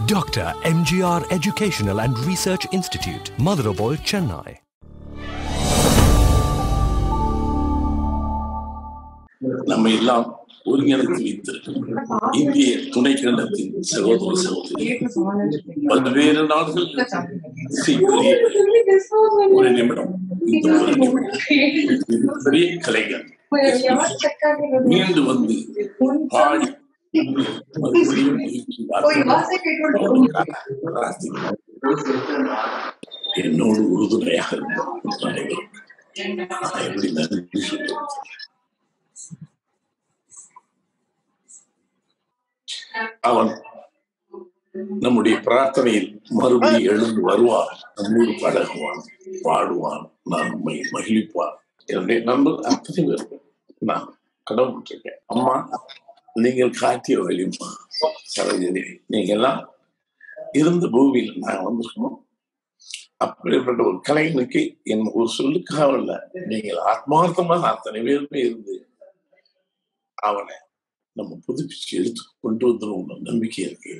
Dr. MGR Educational and Research Institute, Madurai, Chennai. நம்ம எல்லாம் ஒருங்கிணைத்து வைத்திருக்கிறோம். இந்திய துணைக்கண்டத்தின் சகோதர சகோதரி பல்வேறு நாடுகள் ஒரு நிமிடம் பெரிய கலைஞர் மீண்டு வந்து பாடி என்னோடு உறுதுணையாக இருந்த எப்படி நன்றி சொல்றேன். அவன் நம்முடைய பிரார்த்தனையில் மறுபடியும் எழுந்து வருவான், நம்மோடு பழகுவான், பாடுவான், நம்மை மகிழ்ப்பான். என்னுடைய நண்பர் அத்தனை பேர் நான் கடவுள்கிட்டேன். அம்மா, நீங்கள் காட்டிய வழிமா சரோஜினி, நீங்க எல்லாம் இருந்த பூமியில் நான் வந்திருக்கணும். அப்படிப்பட்ட ஒரு கலைஞனுக்கு என் ஒரு சொல்லுக்காக இல்ல, நீங்கள் ஆத்மார்த்தமாக அத்தனை பேருமே இருந்து அவனை நம்ம புதுப்பிச்சு எடுத்து கொண்டு வந்துடும் நம்பிக்கை இருக்கு.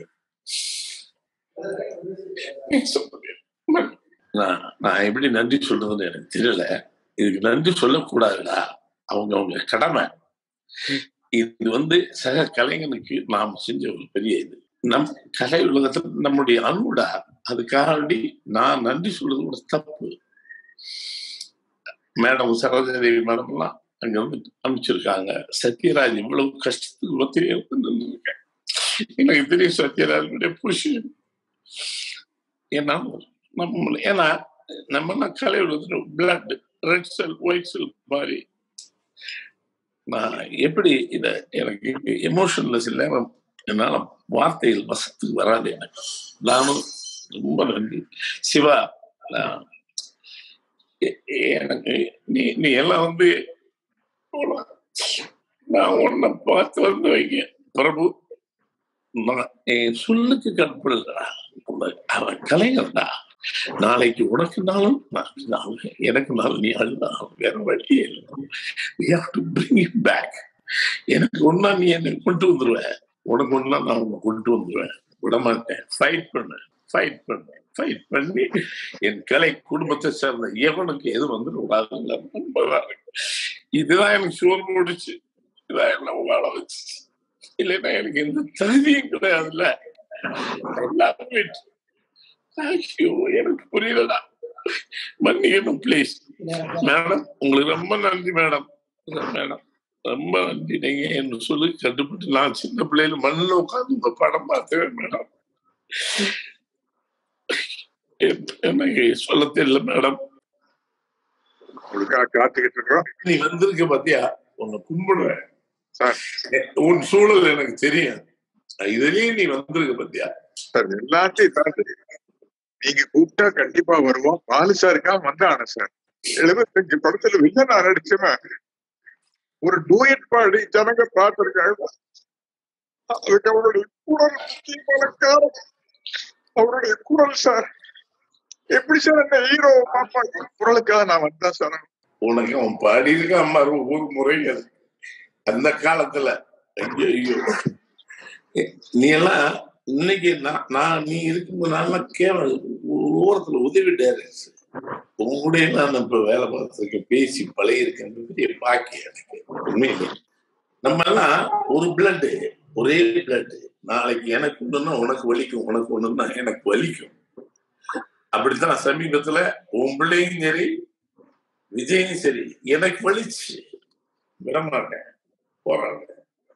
நான் எப்படி நன்றி சொல்றதுன்னு எனக்கு தெரியல. இதுக்கு நன்றி சொல்லக்கூடாதுடா, அவங்க கடமை. இது சக கலைஞனுக்கு நாம் செஞ்ச ஒரு பெரிய இது. நம் கலை உலகத்துல நம்முடைய அன்புடா, அதுக்காக வேண்டி நான் நன்றி சொல்றது ஒரு தப்பு. மேடம் சரோஜாதேவி மேடம் எல்லாம் அங்க அனுப்பிச்சிருக்காங்க. சத்யராஜ் இவ்வளவு கஷ்டத்துக்கு ஒத்திரியா இருக்கேன். எனக்கு தெரியும் சத்யராஜனுடைய புருஷன். ஏன்னா நம்ம கலை உலகத்துல blood, red cell, white cell மாதிரி நான் எப்படி இத எனக்கு எமோஷன்லெஸ் இல்லாம என்னால வார்த்தைகள் வசத்துக்கு வராது. எனக்கு நானும் ரொம்ப நன்றி சிவா. எனக்கு நீ எல்லாம் நான் உன்னை பார்த்து வைக்க பிரபு, என் சொல்லுக்கு கற்படுறா. அவன் கலைஞர்டா. நாளைக்கு உனக்கு நாளும் எனக்கு நாளும் நீ அழுதா வேற வழியே இல்லை. எனக்கு ஒன்னா நீ என்னை கொண்டு வந்துருவ, உனக்கு ஒன்னா நான் உன்னை கொண்டு வந்துருவேன். விடமாட்டேன். ஃபைட் பண்ணி என் கலை குடும்பத்தை சேர்ந்த எவனுக்கு எது வந்துடக்கூடாதுங்களா. இதுதான் எனக்கு சோறு முடிச்சு, இதான் என்ன வாழ வச்சு. இல்லைன்னா எனக்கு எந்த தகுதியும் கிடையாதுல்ல. எனக்கு புரியலடா, மன்னிக்கணும் பிளீஸ். மேடம், உங்களுக்கு ரொம்ப நன்றி மேடம். ரொம்ப நன்றி. நீங்க என்ன சொல்லி கண்டுபிட்டு நான் சின்ன பிள்ளைல மண்ணில் உட்காந்து உங்க படம் பார்த்தேன் மேடம். எனக்கு சொல்ல தெரியல மேடம். காத்துக்கிட்டு இருக்கோம். நீ வந்திருக்க பாத்தியா, உன்னை கும்பிடுவேன். உன் சூழல் எனக்கு தெரியும். இதுலயும் நீ வந்திருக்க பாத்தியா சார். எல்லாத்தையும் தாண்டி நீங்க கூப்பிட்டா கண்டிப்பா வருவோம். பாலு சாருக்கா வந்தான சார். 75 படத்துல வில்லனா நடிச்சவன் ஒரு டூயட் பாடி ஜனங்க பார்த்திருக்காங்க. அதுக்கு அவருடைய குரல் முக்கியமான காரணம். அவருடைய குரல் சார். எப்படி சார் என்ன ஹீரோ பார்ப்பாங்க? குரலுக்காக நான் வந்தேன் சார். உனக்கு அவன் பாடி இருக்கான் ஒரு முறை அந்த காலத்துல. ஐயோ, நீ எல்லாம் இன்னைக்கு நீ இருக்கும்போது நல்லா கேவல ஓரத்துல உதவிட்டாரு. உங்களுடைய நான் இப்ப வேலை பார்த்துருக்கேன், பேசி பழகிருக்கேன். பெரிய பாக்கியம் எனக்கு உண்மையிலே. நம்ம எல்லாம் ஒரு பிளட், ஒரே பிளட். நாளைக்கு எனக்கு ஒண்ணுன்னா உனக்கு வலிக்கும், உனக்கு ஒண்ணுன்னா எனக்கு வலிக்கும். அப்படித்தான் சமீபத்துல உன் பிள்ளையும் சரி, விஜயும் சரி, எனக்கு வலிச்சு விடமாட்டேன், போராடுறேன்.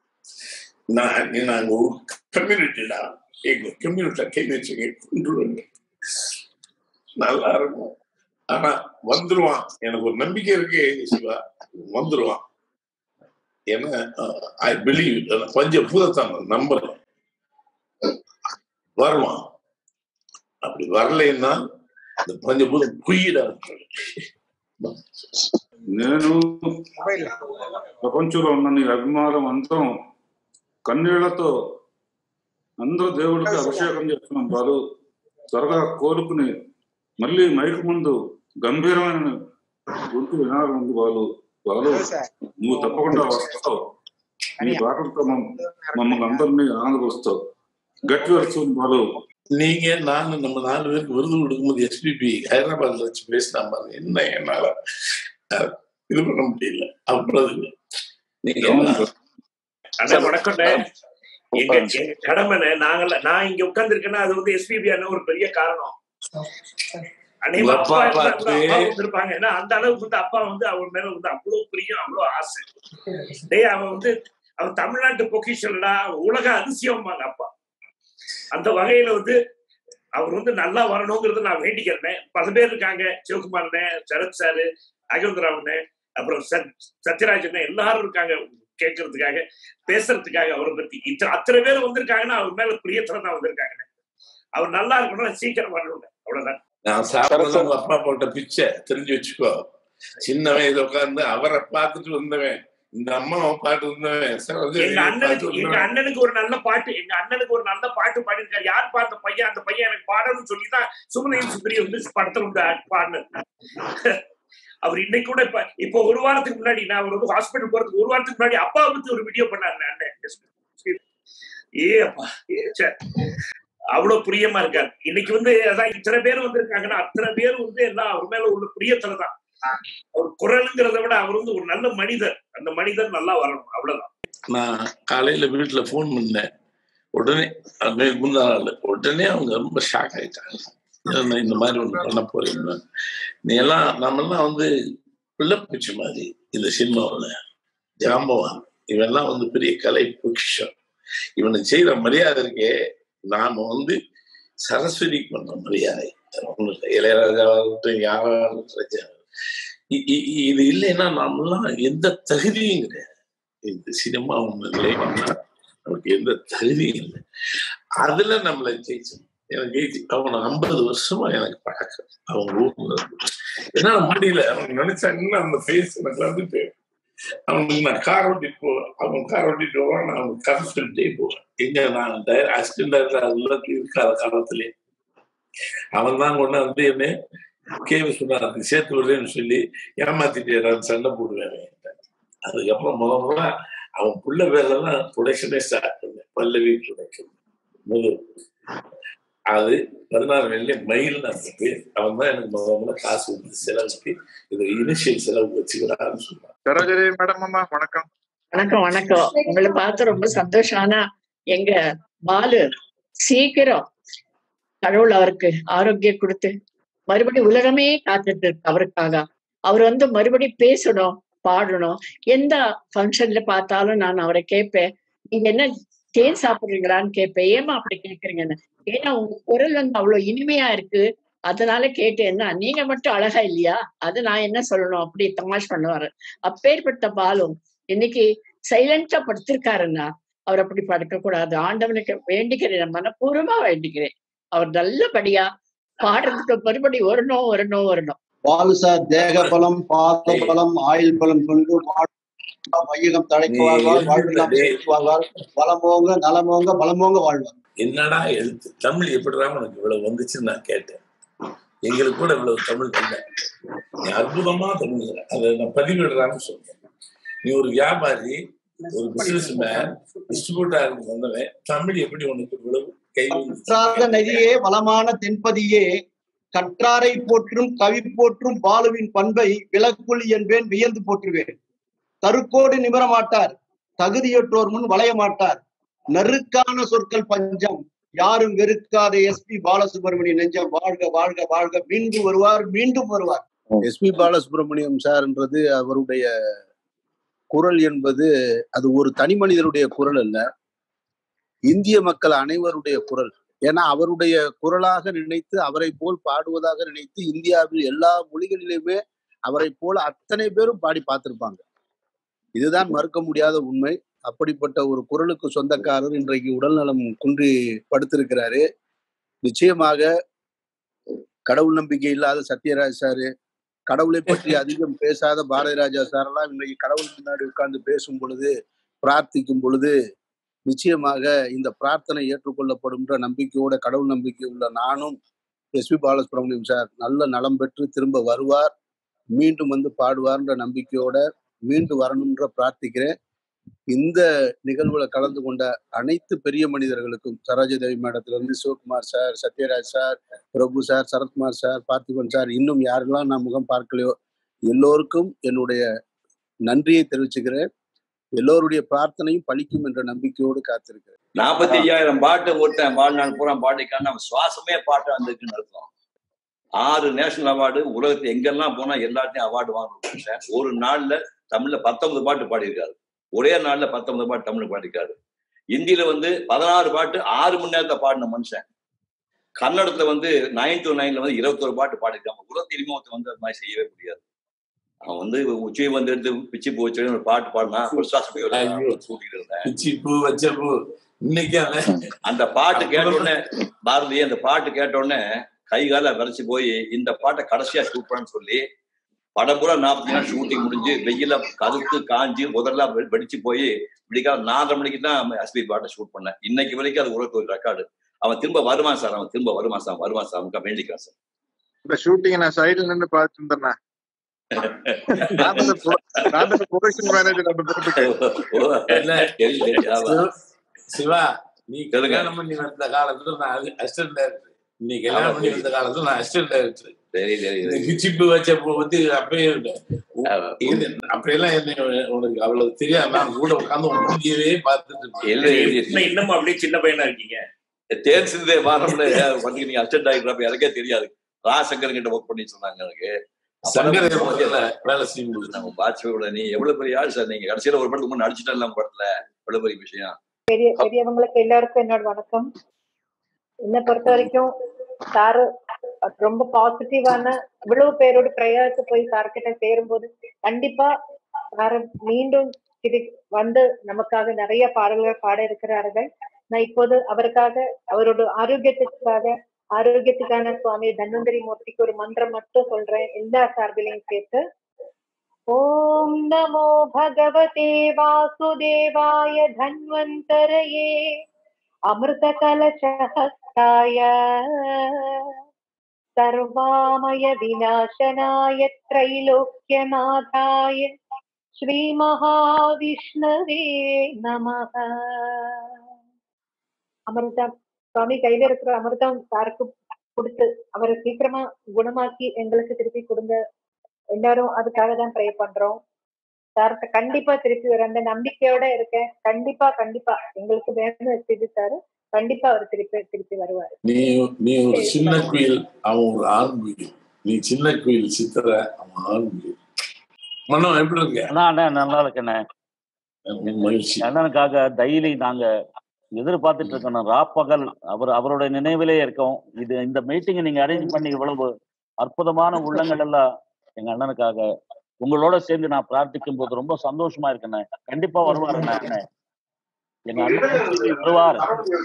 நாங்க ஒரு கம்யூனிட்டிடா, எங்க கம்யூனிட்டில கை வச்சுங்க கொண்டுருவாங்க, நல்லா இருக்கும். ஆனா வந்துருவான். எனக்கு ஒரு நம்பிக்கை இருக்கு சிவா, வந்துருவான். ஏன்னா ஐ பிலீவ், பஞ்சபூதத்தான் நம்புறேன், வருவான். அப்படி வரலைன்னா இந்த பஞ்சபூதம் குயிடா இருக்கு. నేను ప్రపంచంలో ఉన్న నీ అభిమానం అందరం కన్నీళ్లతో అందరూ దేవుడికి అభిషేకం చేస్తున్నాం. బాలు త్వరగా కోలుకుని మళ్ళీ మైకు ముందు గంభీరమైన గొంతు వినాలి ఉంది. బాలు నువ్వు తప్పకుండా వస్తావు. నీ పాటలతో మమ్మల్ని అందరినీ ఆనందపరుస్తావు. గట్టి వరుస బాలు. நீங்க நானும் நம்ம 4 பேருக்கு விருது கொடுக்கும்போது எஸ்பிபி ஹைதராபாத்ல வச்சு பேசினா பாருங்க, என்ன என்னால இது பண்ண முடியல. அவ்வளவு நீங்க அண்ணா வணக்கம்ண்ணே. எங்க கடமைண்ணே. நான் இங்க உட்கார்ந்து இருக்கேன்னா அது வந்து எஸ்பிபி அண்ணன் ஒரு பெரிய காரணம். அப்பா இருப்பாங்க. ஏன்னா அந்த அளவுக்கு வந்து அப்பா வந்து அவர் மேல வந்து அவ்வளவு பிரியம், அவ்வளவு ஆசை. அவன் வந்து அவன் தமிழ்நாட்டு பொக்கிஷன்டா, உலக அதிசயம்பாங்க அப்பா. அந்த வகையில வந்து அவர் வந்து நல்லா வரணுங்கிறத நான் வேண்டிக்கிறேன். பல பேர் இருக்காங்க, சிவகுமார், சரத் சாரு, அகவந்தராவண்ணே, அப்புறம் சத்யராஜன், எல்லாரும் இருக்காங்க கேட்கறதுக்காக, பேசுறதுக்காக. அவரை பத்தி அத்தனை பேர் வந்திருக்காங்கன்னா அவர் மேல பிரியத்துல தான் வந்திருக்காங்க. அவர் நல்லா இருக்கணும், சீக்கிரம் வரணும், அவ்வளவுதான். நான் சாப்பிடுறது உங்க அப்பா போட்ட பிச்சை தெரிஞ்சு வச்சுக்கோ. சின்னவன் இதை உட்கார்ந்து அவரை பார்த்துட்டு வந்தவன், இந்த அம்மாவை பாட்டு வந்தவன். எங்க அண்ணனுக்கு ஒரு நல்ல பாட்டு, பாடிருக்காரு. யார் பார்த்த பையன்? அந்த பையன் எனக்கு பாடணும்னு சொல்லிதான் சுமனையும் சுந்தரி வந்து படத்துல வந்து பாடினது. அவர் இன்னைக்கு கூட இப்ப ஒரு வாரத்துக்கு முன்னாடி, நான் அவர் வந்து ஹாஸ்பிட்டல் போறதுக்கு ஒரு வாரத்துக்கு முன்னாடி அப்பா பத்தி ஒரு வீடியோ பண்ணாரு அண்ணன். அப்பா அவ்வளவு பிரியமா இருக்காரு. இன்னைக்கு வந்து அதான் இத்தனை பேர் வந்திருக்காங்கன்னா அத்தனை பேர் வந்து எல்லாம் அவர் மேல உள்ள பிரியத்துலதான். அவர் குரலுங்கிறத விட அவர் வந்து ஒரு நல்ல மனிதர். அந்த மனிதர் நல்லா வரணும், அவ்வளவுதான். நான் காலையில வீட்டுல போன் பண்ணேன். உடனே முந்தா நாள் உடனே அவங்க ரொம்ப ஷாக் ஆயிட்டாங்க. இந்த மாதிரி ஒண்ணு பண்ண போறீங்க, நீ எல்லாம் நம்மெல்லாம் வந்து பிள்ளைப்பூச்சி மாதிரி இந்த சினிமாவில் ஜாம்பவான். இவெல்லாம் வந்து பெரிய கலை பொக்கிஷம். இவனுக்கு செய்யற மரியாதை இருக்கே, நாம வந்து சரஸ்வதிக்கு பண்ற மரியாதை. இளையராஜாவாகட்டும், யாராகட்டும், இது இல்லைன்னா நாமெல்லாம் எந்த தகுதியும் கிடையாது. இந்த சினிமா ஒண்ணு இல்லைன்னா நமக்கு எந்த தகுதியும் இல்லை. அதுல நம்மளை ஜெயிச்சோம். எனக்கு அவனை 50 வருஷமா எனக்கு பழக்கம். அவங்க ஊர்ல ஏன்னா முடியல, அவங்க நினைச்சாங்கன்னா அந்த பேஸ் எனக்கு வந்துட்டு அவனுக்கு நான் கார் ஓட்டிட்டு போவேன். அவன் கார் ஓட்டிட்டு போவான், நான் அவனுக்கு கதை சொல்லிட்டே போவேன். எங்க நான் அசிஸ்டன்ட் இருக்காத காலத்திலே அவன் தான் கொண்டு வந்து என்ன சொன்னான், சேர்த்து விடுறேன்னு சொல்லி ஏமாத்திட்டு சண்டை போடுவேன். அதுக்கப்புறம் முதல்ல அவன் புள்ள பேர்லாம் ப்ரொடக்ஷனே ஸ்டார்ட் பண்ணேன். பல்லவி ப்ரொடக்ஷன் முதல். அது 16 வெள்ளி மயில் அந்த பேர். அவன் தான் எனக்கு முதல்ல காசு வந்து செலவுக்கு இது இனிஷியல் செலவு வச்சுக்கிறான்னு சொன்னான். சரோஜினி மேடம் அம்மா வணக்கம். வணக்கம். உங்களை பார்த்து ரொம்ப சந்தோஷம். ஆனா எங்க பாலு சீக்கிரம் கடவுள் அவருக்கு ஆரோக்கியம் கொடுத்து மறுபடியும் உலகமே காத்துட்டு இருக்கு அவருக்காக. அவர் வந்து மறுபடியும் பேசணும், பாடணும். எந்த ஃபங்க்ஷன்ல பார்த்தாலும் நான் அவரை கேட்பேன், நீங்க என்ன தேன் சாப்பிடுறீங்களான்னு கேட்பேன். ஏமா அப்படி கேட்கறீங்கன்னு. ஏன்னா உங்க குரல் வந்து அவ்வளவு இனிமையா இருக்கு, அதனால கேட்டேன்னா நீங்க மட்டும் அழகா இல்லையா, அது நான் என்ன சொல்லணும் அப்படி தமாஷ் பண்ணுவாரு. அப்பேற்பட்ட பாலும் இன்னைக்கு சைலண்டா படுத்திருக்காருன்னா அவர் அப்படி படுக்க கூடாது. ஆண்டவனுக்கு வேண்டிக்கிறேன், மனப்பூர்வமா வேண்டிக்கிறேன், அவர் நல்லபடியா பாடுறதுக்கு மறுபடி வரணும். பாலு சார் தேக பலம், பாத பலம், ஆயுள் பலம் கொண்டு வையகம் தழைக்கு வாழ்வார், வாழ்வார், வளமோங்க நலமோங்க பலமோங்க வாழ்வார். என்னடா எழுத்து தமிழ் எப்படிடா உனக்கு இவ்வளவு வந்துச்சுன்னு நான் கேட்டேன். எங்களுக்கு கூட இவ்வளவு தமிழ் இல்லை. நீ அற்புதமா தமிழ் அதை நான் பதிவிடுறான்னு சொல்றேன். நீ ஒரு வியாபாரி, ஒரு பிசினஸ் மேன், டிஸ்ட்ரிபியூட்டர் வந்தவன், தமிழ் எப்படி உனக்கு இவ்வளவு கை கற்றாத நதியே வளமான தென்பதியே, கற்றாரை போற்றும் கவி போற்றும் பாலுவின் பண்பை விளக்குள் என்பேன் வியந்து போற்றுவேன். தருக்கோடு நிமிர மாட்டார், தகுதியற்றோர் முன் வளைய மாட்டார், நறுக்கான சொற்கள் பஞ்சம் யாரும் வெறுக்காத எஸ்பி பாலசுப்ரமணியம் நெஞ்சம் வாழ்க வாழ்க வாழ்க. மீண்டும் வருவார். எஸ்பி பாலசுப்ரமணியம் சார்ன்றது அவருடைய குரல் என்பது அது ஒரு தனி மனிதருடைய குரல் அல்ல, இந்திய மக்கள் அனைவருடைய குரல். ஏன்னா அவருடைய குரலாக நினைத்து அவரை போல் பாடுவதாக நினைத்து இந்தியாவில் எல்லா மொழிகளிலுமே அவரை போல அத்தனை பேரும் பாடி பார்த்திருப்பாங்க. இதுதான் மறுக்க முடியாத உண்மை. அப்படிப்பட்ட ஒரு குரலுக்கு சொந்தக்காரர் இன்றைக்கு உடல்நலம் குன்றி படுத்திருக்கிறாரு. நிச்சயமாக கடவுள் நம்பிக்கை இல்லாத சத்யராஜ் சாரு, கடவுளை பற்றி அதிகம் பேசாத பாரதி ராஜா சாரெல்லாம் இன்னைக்கு கடவுள் முன்னாடி உட்கார்ந்து பேசும் பொழுது, பிரார்த்திக்கும் பொழுது நிச்சயமாக இந்த பிரார்த்தனை ஏற்றுக்கொள்ளப்படும்ன்ற நம்பிக்கையோட, கடவுள் நம்பிக்கை உள்ள நானும் எஸ்பி பாலசுப்ரமணியம் சார் நல்ல நலம் பெற்று திரும்ப வருவார், மீண்டும் வந்து பாடுவார்ன்ற நம்பிக்கையோட மீண்டும் வரணும்ன்ற பிரார்த்திக்கிறேன். இந்த நிகழ்வுல கலந்து கொண்ட அனைத்து பெரிய மனிதர்களுக்கும், சரோஜாதேவி மேடத்துல இருந்து Sivakumar sir, Sathyaraj sir, Prabhu sir, Sarathkumar sir, Parthiban sir, இன்னும் யாரெல்லாம் நான் முகம் பார்க்கலையோ எல்லோருக்கும் என்னுடைய நன்றியை தெரிவிச்சுக்கிறேன். எல்லோருடைய பிரார்த்தனையும் பலிக்கும் என்ற நம்பிக்கையோடு காத்திருக்கிறேன். 45,000 பாட்டு ஒருத்தன் வாழ்நாள் பூரா பாடிக்கான நம்ம சுவாசமே பாட்டு வந்திருக்குன்னு அர்த்தம். 6 நேஷனல் அவார்டு, உலகத்துல எங்கெல்லாம் போனா எல்லாத்தையும் அவார்டு வாங்க. ஒரு நாள்ல தமிழ்ல 19 பாட்டு பாடியிருக்காரு. ஒரே நாள்ல 19 பாட்டு தமிழ் பாடிருக்காரு. இந்தியில 16 பாட்டு 6 மணி நேரத்தை பாடின மனுஷன். கன்னடத்துல 9 to 9ல 21 பாட்டு பாடிருக்காங்க. உலகத்து இனிமே ஒருத்தர் அது மாதிரி செய்யவே முடியாது. அவன் உச்சியை எடுத்து பிச்சு பூ வச்சு ஒரு பாட்டு பாடினா சூட்டிட்டு இருந்தேன். இன்னைக்கு அந்த பாட்டு கேட்டோடனே பாரதி அந்த பாட்டு கேட்டோடனே கை கால வரைச்சு போய் இந்த பாட்டை கடைசியா ஷூட் பண்ணு சொல்லி படம் பூரா 40 நாள் ஷூட்டிங் முடிஞ்சு வெயில கருத்து காஞ்சி முதல்ல வெடிச்சு போய் விடிக்கால 4:30 மணிக்கு தான் எஸ்பி பாட்டை ஷூட் பண்ணேன். இன்னைக்கு வரைக்கும் அது உலக ஒரு ரெக்கார்டு. அவன் திரும்ப வருவான் சார், வருவான் சார் வேண்டிக்கான் சார். இந்த ஷூட்டிங் நான் சைடுல நின்று பார்த்துட்டு இருந்தேன். சிவா, நீ கல்யாணம் பண்ணி வந்த காலத்துல நான் அசிஸ்டன்ட் டைரக்டர், நீ கல்யாணம் பண்ணி வந்த காலத்துல நான் அசிஸ்டன்ட் டைரக்டர். கிச்சிப்பு வச்சப்போ அப்பயே அப்படியெல்லாம் என்ன உனக்கு அவ்வளவு தெரியாது. நான் கூட உட்காந்து முடியவே பார்த்துட்டு இன்னும் அப்படியே சின்ன பையனா இருக்கீங்க. தேன் சிந்தே வாரம்ல நீங்க அசிஸ்டன்ட் டைரக்டர் அப்ப எனக்கே தெரியாது. ராசங்கர் கிட்ட ஒர்க் பண்ணி சொன்னாங்க. எனக்கு பாட்சியோட நீ எவ்வளவு பெரிய ஆள் சார். நீங்க கடைசியில ஒரு படத்துக்கு முன்னாடி நடிச்சுட்டா படத்துல எவ்வளவு பெரிய விஷயம். பெரியவங்களுக்கு எல்லாருக்கும் என்னோட வணக்கம். என்னை பொறுத்த வரைக்கும் சாரு ரொம்ப பாசிட்டிவான இவ்வளவு பேரோட பிரயாசத்து போய் சார்கிட்ட சேரும்போது கண்டிப்பா சாரு மீண்டும் நமக்காக நிறைய பாடல்கள் பாட இருக்கிறார்கள். நான் இப்போது அவருக்காக அவரோட ஆரோக்கியத்துக்கான சுவாமி தன்வந்தரி மூர்த்திக்கு ஒரு மந்திரம் மட்டும் சொல்றேன், எல்லா சார்பிலையும் சேர்த்து. ஓம் நமோ பகவதே வாசுதேவாய தன்வந்தரயே அமிர்த கலசஹஸ்தாய சர்வாமய விநாசனாய த்ரைலோக்கியநாதாய ஸ்ரீ மகாவிஷ்ணவே நமஹ. அமிர்தம் சுவாமி கையில இருக்கிற அமிர்தம் சாருக்கு கொடுத்து அவரை சீக்கிரமா குணமாக்கி எங்களுக்கு திருப்பி கொடுங்க. எல்லாரும் அதுக்காக தான் ப்ரே பண்றோம். சார்கிட்ட கண்டிப்பா திருப்பி வர அந்த நம்பிக்கையோட இருக்கேன். கண்டிப்பா எங்களுக்கு வேணும் எஸ்பிபி சாரு. கண்டிப்பா அவர் திருப்பி வருவாரு. நீ ஒரு சின்ன குயில், அவன் ஒரு ஆண் குயில். நீ சின்ன குயில் சித்திர, அவன் ஆண் குயில். மனம் எப்படி இருக்கு? நல்லா இருக்கேண்ணே. அண்ணனுக்காக டெய்லி நாங்க எதிர்பார்த்துட்டு இருக்கணும். ராப்பகல் அவருடைய நினைவிலே இருக்கோம். இந்த மீட்டிங்கை நீங்க அரேஞ்ச் பண்ணி இவ்வளவு அற்புதமான உள்ளங்கள் எல்லாம் எங்க அண்ணனுக்காக உங்களோட சேர்ந்து நான் பிரார்த்திக்கும் போது ரொம்ப சந்தோஷமா இருக்கேண்ணே. கண்டிப்பா வருவாரு எங்க அண்ணன் வருவார்.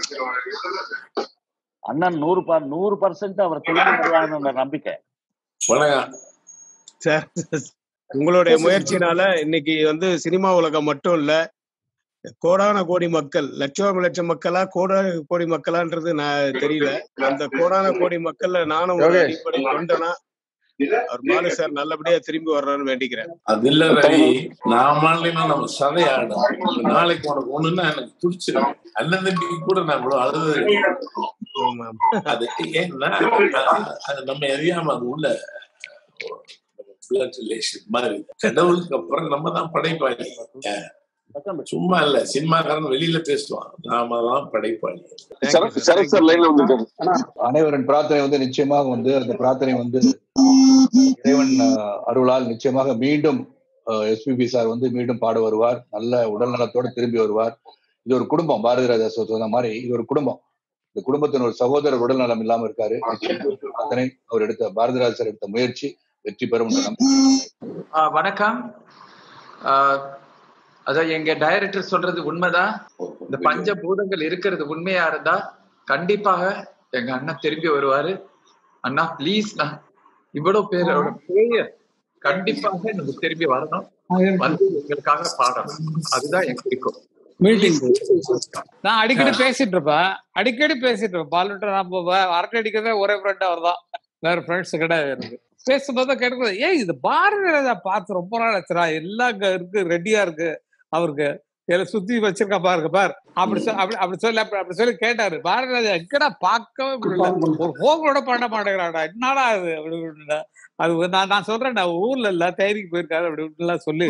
அண்ணன் 100% அவர் திரும்பி வருவாருன்ற நம்பிக்கை. உங்களுடைய முயற்சினால இன்னைக்கு சினிமா உலகம் மட்டும் இல்ல, கோடான கோடி மக்கள், லட்சம் மக்களா கோடி மக்களான்றது நான் தெரியல. அந்த கோடான கோடி மக்கள்ல நானும் ஒரு அடிப்படை கொண்டனா அவர் பாலு சார் நல்லபடியா திரும்பி வர்றான்னு வேண்டிக்கிறேன். அது இல்ல ரவி, நம்ம சதையாடும். நாளைக்கு உனக்கு ஒண்ணுன்னா எனக்கு துடிச்சிடும். அண்ணன் தம்பிக்கு கூட நான் அழுது. அது ஏன்னா அது நம்ம அறியாம அது உள்ள மாதிரி. கடவுளுக்கு அப்புறம் நம்ம தான் படைப்பாளி. சும்மா இல்ல, சினிமாக்காரன் வெளியில பேசுவான், நாம தான் படைப்பாளி. அனைவரின் பிரார்த்தனை நிச்சயமாக அந்த பிரார்த்தனை இறைவன் அருளால் நிச்சயமாக மீண்டும் எஸ்பிபி சார் மீண்டும் பாட வருவார். நல்ல உடல் நலத்தோட திரும்பி வருவார். இது ஒரு குடும்பம். பாரதி ராஜா சொன்ன மாதிரி இது ஒரு குடும்பம். இந்த குடும்பத்தின் ஒரு சகோதரர் உடல் நலம் இல்லாம இருக்காரு. அதனை அவர் பாரதி ராஜா சார் எடுத்த முயற்சி வெற்றி பெறும். வணக்கம். அதான் எங்க டைரக்டர் சொல்றது உண்மைதான். இந்த பஞ்சபூதங்கள் இருக்கிறது உண்மையா இருந்தா கண்டிப்பாக எங்க அண்ணன் திரும்பி வருவாரு. அண்ணா பிளீஸ்ண்ணா, இவ்வளவு பேரோட பேர் கண்டிப்பாக நம்ம திரும்பி வரணும், எங்களுக்காக பாடணும். அதுதான் எங்க இருக்கும். மீட்டிங் நான் அடிக்கடி பேசிட்டு இருப்பேன். பாலுட்ட நம்ம அரட்டை அடிக்கிறதே ஒரே ஃப்ரெண்ட் அவர் தான், வேற ஃப்ரெண்ட்ஸ் கிடையாது எனக்கு. பேசும்போது கேட்கறது, இது பாரதி ராஜா பார்த்து ரொம்ப நாள் ஆச்சுரா, எல்லாம் இருக்கு, ரெடியா இருக்கு அவருக்கு, சுத்தி வச்சிருக்க பாருங்க பார் அப்படி சொல்லி கேட்டாரு. பாரதிராஜா எங்கடா பார்க்கவே முடியல, ஒரு போன் கூட பண்ண மாட்டேங்கிறாடா, என்னடா அது அப்படின்னு. அது நான் சொல்றேன், நான் ஊர்ல இல்ல தைரிக்கு போயிருக்காரு அப்படின்னு சொல்லி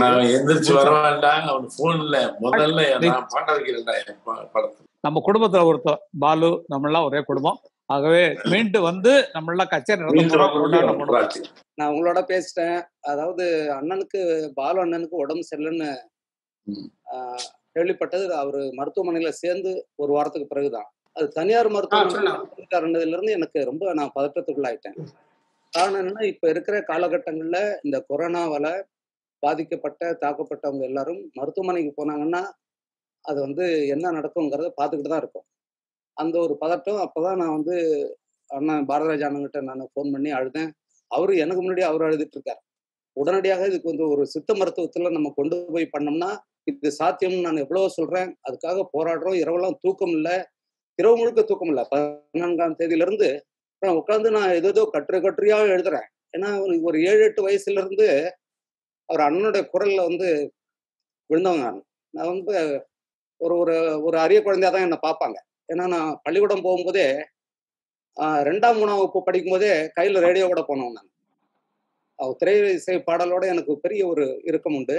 நம்ம குடும்பத்துல ஒருத்தர் பாலு, நம்ம எல்லாம் ஒரே குடும்பம். ஆகவே மீண்டும் வந்து நம்ம எல்லாம் கச்சேரி நடத்த. நான் உங்களோட பேசிட்டேன். அதாவது அண்ணனுக்கு, பாலு அண்ணனுக்கு உடம்பு சரியில்லைன்னு கேள்விப்பட்டது அவரு மருத்துவமனையில சேர்ந்து ஒரு வாரத்துக்கு பிறகுதான். அது தனியார் மருத்துவமனைல இருந்து எனக்கு ரொம்ப நான் பதற்றத்துக்குள்ளாயிட்டேன். காரணம் என்னன்னா, இப்ப இருக்கிற காலகட்டங்கள்ல இந்த கொரோனாவால பாதிக்கப்பட்ட தாக்கப்பட்டவங்க எல்லாரும் மருத்துவமனைக்கு போனாங்கன்னா அது வந்து என்ன நடக்குங்கிறத பார்த்துக்கிட்டு தான் இருக்கும். அந்த ஒரு பதட்டம். அப்பதான் நான் வந்து அண்ணன் பாரதிராஜா அண்ணன்கிட்ட நான் ஃபோன் பண்ணி அழுதேன். அவரு எனக்கு முன்னாடி அவர் அழுதுட்டு இருக்காரு. உடனடியாக இதுக்கு வந்து ஒரு சித்த மருத்துவத்துல நம்ம கொண்டு போய் பண்ணோம்னா இது சாத்தியம்னு நான் எவ்வளவோ சொல்றேன். அதுக்காக போராடுறோம். இரவெல்லாம் தூக்கம் இல்லை, இரவு முழுக்க தூக்கம் இல்லை. 14ஆம் தேதியிலிருந்து உட்காந்து நான் ஏதோ கட்டுரையா எழுதுறேன். ஏன்னா ஒரு 7-8 வயசுல இருந்து அவர் அண்ணனுடைய குரல்ல வந்து விழுந்தவங்க. நான் வந்து ஒரு ஒரு ஒரு அரிய குழந்தையா தான் என்னை பார்ப்பாங்க. ஏன்னா நான் பள்ளிக்கூடம் போகும்போதே 2ஆம் 3ஆம் வகுப்பு படிக்கும் போதே கையில ரேடியோ கூட போனவங்க. நான் அவர் திரை இசை பாடலோட எனக்கு பெரிய ஒரு இறுக்கம் உண்டு.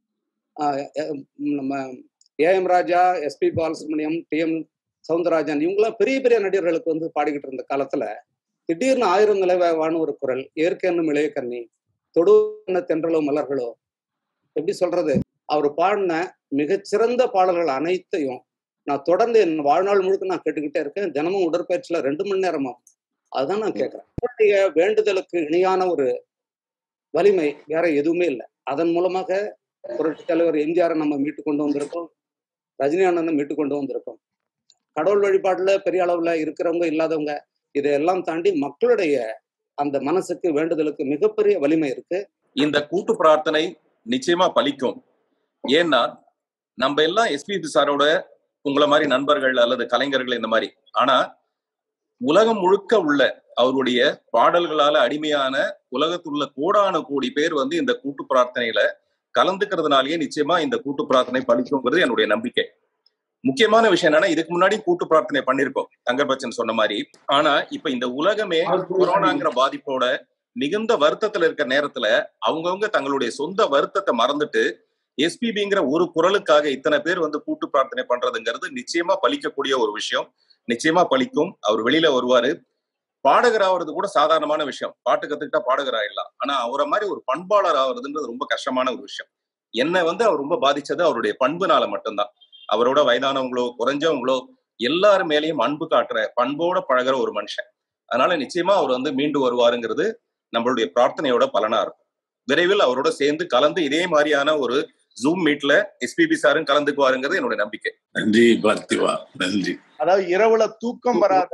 நம்ம A M Raja, S P Balasubrahmanyam, T M Soundararajan இவங்கெல்லாம் பெரிய பெரிய நடிகர்களுக்கு வந்து பாடிக்கிட்டு இருந்த காலத்துல திடீர்னு 1000 நிலவான ஒரு குரல், ஏற்கனும் இளைய கண்ணி, தொடுவன தென்றலோ மலர்களோ, எப்படி சொல்றது, அவர் பாடின மிகச்சிறந்த பாடல்கள் அனைத்தையும் நான் தொடர்ந்து என் வாழ்நாள் முழுக்க நான் கேட்டுக்கிட்டே இருக்கேன். தினமும் உடற்பயிற்சியில 2 மணி நேரமா அதுதான் நான் கேட்கிறேன். அவருடைய வேண்டுதலுக்கு இணையான ஒரு வலிமை வேற எதுவுமே இல்லை. அதன் மூலமாக புரட்சி தலைவர் எம்ஜிஆரை நம்ம மீட்டு கொண்டு வந்திருக்கோம், ரஜினி அண்ணனை மீட்டு கொண்டு வந்திருக்கோம். கடவுள் வழிபாட்டுல பெரிய அளவுல இருக்கிறவங்க இல்லாதவங்க இதையெல்லாம் தாண்டி மக்களுடைய அந்த மனசுக்கு வேண்டுதலுக்கு மிகப்பெரிய வலிமை இருக்கு. இந்த கூட்டு பிரார்த்தனை நிச்சயமா பலிக்கும். ஏன்னா நம்ம எல்லாம் எஸ்பிபி சாரோட உங்களை மாதிரி நண்பர்கள் அல்லது கலைஞர்கள் இந்த மாதிரி. ஆனா உலகம் முழுக்க உள்ள அவருடைய பாடல்களால அடிமையான உலகத்துள்ள கோடான கோடி பேர் வந்து இந்த கூட்டு பிரார்த்தனையில கலந்துக்கிறதுனாலேயே நிச்சயமா இந்த கூட்டு பிரார்த்தனை பலிக்குங்கிறது என்னுடைய நம்பிக்கை. முக்கியமான விஷயம் என்னன்னா, இதுக்கு முன்னாடி கூட்டு பிரார்த்தனை பண்ணிருக்கோம் தங்கர் பச்சன் சொன்ன மாதிரி. ஆனா இப்ப இந்த உலகமே கொரோனாங்கிற பாதிப்போட மிகுந்த வருத்தத்துல இருக்கிற நேரத்துல அவங்கவுங்க தங்களுடைய சொந்த வருத்தத்தை மறந்துட்டு எஸ்பிபிங்கிற ஒரு குரலுக்காக இத்தனை பேர் வந்து கூட்டு பிரார்த்தனை பண்றதுங்கிறது நிச்சயமா பலிக்கக்கூடிய ஒரு விஷயம். நிச்சயமா பலிக்கும். அவர் வெளியில வருவாரு. பாடகர் ஆகுறது கூட சாதாரணமான விஷயம். பாட்டு கத்துக்கிட்டா பாடகர் ஆயிடலாம். ஆனா அவரை மாதிரி ஒரு பண்பாளர் ஆகுறதுன்றது ரொம்ப கஷ்டமான ஒரு விஷயம். என்னை வந்து அவர் ரொம்ப பாதிச்சது அவருடைய பண்புனால மட்டும்தான். அவரோட வயதானவங்களோ குறைஞ்சவங்களோ எல்லாரும் மேலேயும் அன்பு காட்டுற, பண்போட பழகிற ஒரு மனுஷன். அதனால நிச்சயமா அவர் வந்து மீண்டு வருவாருங்கிறது நம்மளுடைய பிரார்த்தனையோட பலனா இருக்கும். விரைவில் அவரோட சேர்ந்து கலந்து இதே மாதிரியான ஒரு ஜூம் மீட்ல எஸ்பிபி சாரும் கலந்துக்குவாருங்கிறது என்னோட நம்பிக்கை. நன்றி பார்த்திவா, நன்றி. அதாவது இரவுல தூக்கம் வராத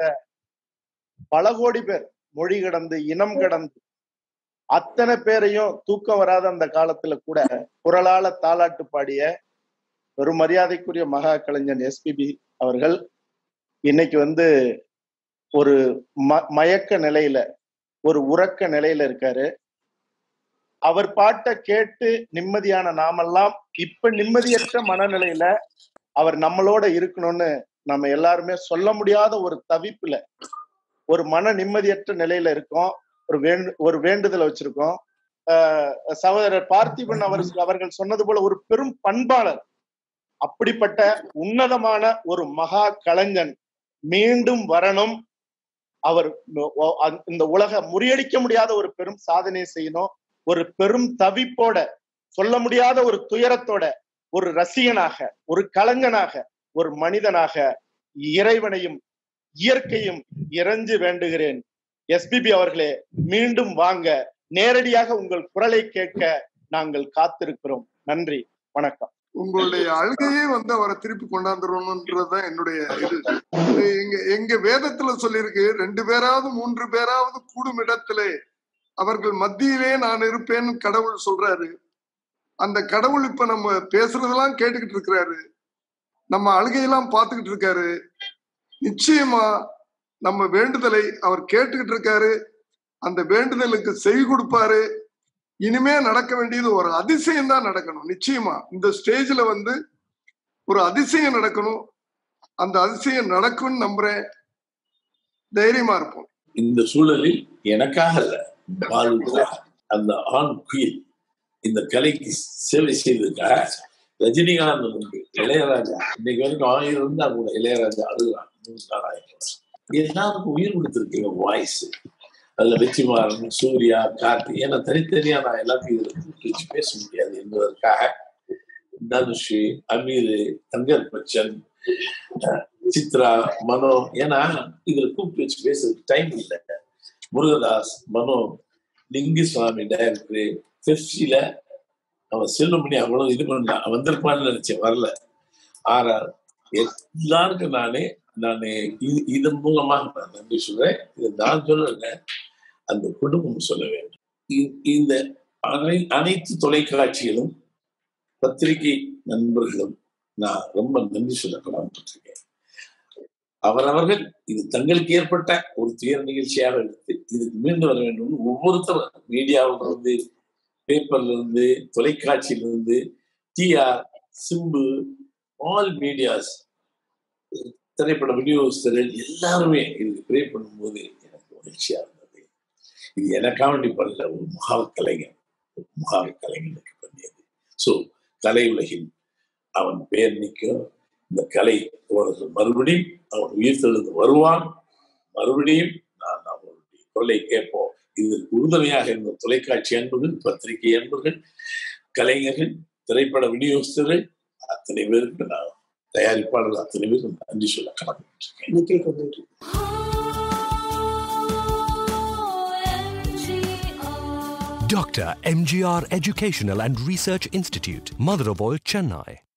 பல கோடி பேர், மொழி கடந்து இனம் கடந்து அத்தனை பேரையும் தூக்கம் வராத அந்த காலத்துல கூட குரலால தாலாட்டு பாடிய ஒரு மரியாதைக்குரிய மகா கலைஞன் எஸ்பிபி அவர்கள் இன்னைக்கு வந்து ஒரு மயக்க நிலையில, ஒரு உறக்க நிலையில இருக்காரு. அவர் பாட்டை கேட்டு நிம்மதியான நாமெல்லாம் இப்ப நிம்மதியற்ற மனநிலையில அவர் நம்மளோட இருக்கணும்னு நம்ம எல்லாருமே சொல்ல முடியாத ஒரு தவிப்புல, ஒரு மன நிம்மதியற்ற நிலையில இருக்கோம். ஒரு வேண்டுதலை வச்சிருக்கோம். சகோதரர் பார்த்திபன் அவர்கள் சொன்னது போல ஒரு பெரும் பண்பாளர், அப்படிப்பட்ட உன்னதமான ஒரு மகா கலைஞன் மீண்டும் வரணும். அவர் இந்த உலக முறியடிக்க முடியாத ஒரு பெரும் சாதனை செய்யணும். ஒரு பெரும் தவிப்போட, சொல்ல முடியாத ஒரு துயரத்தோட, ஒரு ரசிகனாக, ஒரு கலைஞனாக, ஒரு மனிதனாக இறைவனையும் இயற்கையும் இறைஞ்சு வேண்டுகிறேன். எஸ்பிபி அவர்களே, மீண்டும் வாங்க. நேரடியாக உங்கள் குரலை கேட்க நாங்கள் காத்திருக்கிறோம். நன்றி, வணக்கம். உங்களுடைய அழுகையே வந்து அவரை திருப்பி கொண்டாந்துடணும்ன்றதுதான் என்னுடைய இது. எங்க வேதத்துல சொல்லியிருக்கு, 2 பேராவது 3 பேராவது கூடும் இடத்திலே அவர்கள் மத்தியிலே நான் இருப்பேன்னு கடவுள் சொல்றாரு. அந்த கடவுள் இப்ப நம்ம பேசுறதெல்லாம் கேட்டுக்கிட்டு இருக்கிறாரு, நம்ம அழுகையெல்லாம் பார்த்துக்கிட்டு இருக்காரு. நிச்சயமா நம்ம வேண்டுதலை அவர் கேட்டுக்கிட்டு இருக்காரு. அந்த வேண்டுதலுக்கு செவி கொடுப்பாரு. இனிமே நடக்க வேண்டியது ஒரு அதிசயம் தான் நடக்கணும். நிச்சயமா இந்த ஸ்டேஜ்ல வந்து ஒரு அதிசயம் நடக்கணும். அந்த அதிசயம் நடக்கும்னு நம்புறேன். தைரியமா இருப்போம். இந்த சூழலில் எனக்காக அல்ல, பாலுக்காக, அந்த ஆண் குயில் இந்த கலைக்கு சேவை செய்ததுக்காக ரஜினிகாந்த் உண்டு, இளையராஜா இன்னைக்கு வரைக்கும் 1000 இருந்தா கூட இளையராஜா அழுகிறான். 3 நாள் ஆயிரம் எல்லாருக்கும் உயிர் கொடுத்துருக்கீங்க வாய்ஸ். அதுல வெற்றிமாறன், சூர்யா, கார்த்தி, ஏன்னா தனித்தனியா நான் எல்லாத்தையும் இதுல பேச முடியாது என்பதற்காக தனுஷ், அமீர், தங்கர் பச்சன், சித்ரா, மனோ, ஏன்னா இதுல கூப்பிட்டு வச்சு பேசுறதுக்கு டைம் இல்லை. முருகதாஸ், மனோ, லிங்குசாமி டைரக்டர், பெப்சில அவன் செல்லுமணி அவ்வளவு இது பண்ண வந்திருப்பான்னு நினைச்சேன், வரல. ஆர்ஆர், எல்லாருக்கும் நான் இதன் மூலமாக நான் நன்றி சொல்றேன். இதை நான் சொல்லல, அந்த குடும்பம் சொல்ல வேண்டும். இந்த அனைத்து தொலைக்காட்சிகளும் பத்திரிகை நண்பர்களும் நான் ரொம்ப நன்றி சொல்ல கடமைப்பட்டிருக்கேன். அவரவர்கள் இது தங்களுக்கு ஏற்பட்ட ஒரு துயர் நிகழ்ச்சியாக எடுத்து இதுக்கு மீண்டு வர வேண்டும். ஒவ்வொருத்தரும் மீடியாவில் இருந்து, பேப்பர்ல இருந்து, தொலைக்காட்சியிலிருந்து, டிஆர், சிம்பு, ஆல் மீடியாஸ், திரைப்பட விநியோகஸ்தர்கள் எல்லாருமே இதுக்கு ப்ரே பண்ணும்போது எனக்கு மகிழ்ச்சியா இருந்தது. இது எனக்காக வேண்டி பண்ணல, ஒரு மகாவ கலைஞனுக்கு பண்ணியது. ஸோ கலை உலகில் அவன் பெயர் நிற்கும். இந்த கலை மறுபடியும் அவன் உயிர் தெழுந்து வருவான். மறுபடியும் நான் அவனுடைய குரலை கேட்போம். இதற்கு உறுதுணையாக இருந்த தொலைக்காட்சி அன்புகள், பத்திரிகை அன்புகள், கலைஞர்கள், திரைப்பட விநியோகஸ்தர்கள் அத்தனை பேருக்கு நான், தயாரிப்பாளர்கள் அத்தனை பேருக்கு நன்றி சொல்ல கடமைப்பட்டிருக்கேன். Dr. MGR Educational and Research Institute, Madurai, Chennai.